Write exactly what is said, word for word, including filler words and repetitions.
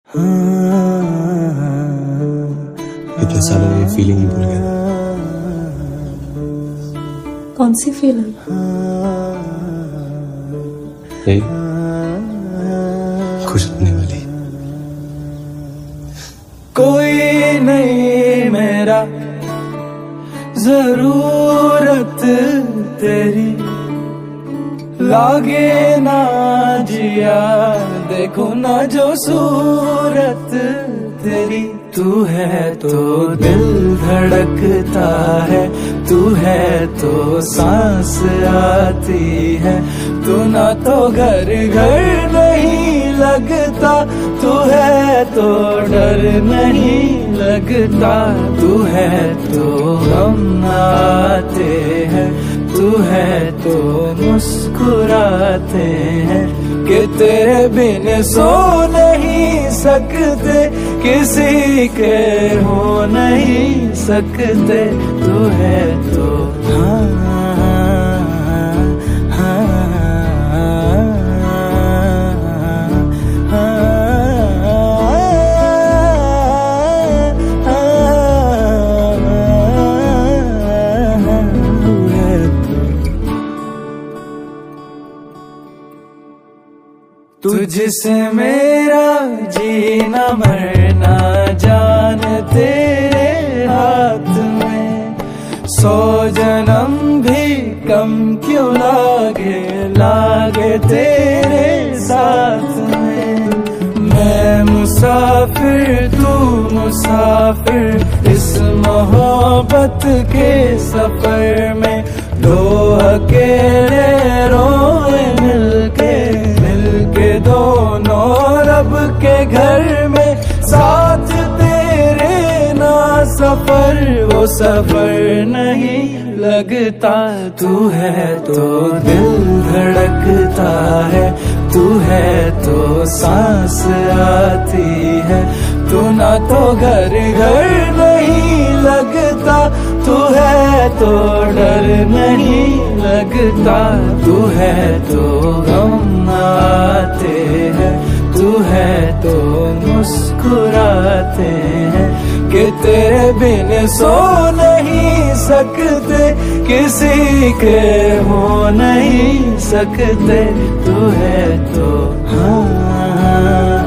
इतने सालों में ये फीलिंग ही भूल गया। कौन सी फीलिंग? यही खुश होने वाली। कोई नहीं मेरा जरूरत तेरी, लागे ना जिया देखो ना जो सूरत तेरी। तू है तो दिल धड़कता है, तू है तो सांस आती है, तू ना तो घर घर नहीं लगता, तू है तो डर नहीं लगता, तू है तो हम आते हैं, तू है तो मुस्कुराते हैं कि तेरे बिन सो नहीं सकते, किसी के हो नहीं सकते। तू है तो हाँ तुझसे मेरा जीना मरना जान तेरे हाथ में, सौ जन्म भी कम क्यों लागे लागे तेरे साथ में। मैं मुसाफिर तू मुसाफिर इस मोहब्बत के सफर में, दो अकेले रोए मिलके मिलके दोनों रब के घर में, साथ तेरे ना सफर वो सफर नहीं लगता। तू है तो दिल धड़कता है, तू है तो सांस आती है, तू ना तो घर घर नहीं लगता, तू है तो डर नहीं लगता, तू है तो गम आते हैं, तू है तो मुस्कुराते हैं कि तेरे बिन सो नहीं सकते, किसी के हो नहीं सकते। तू है तो हाँ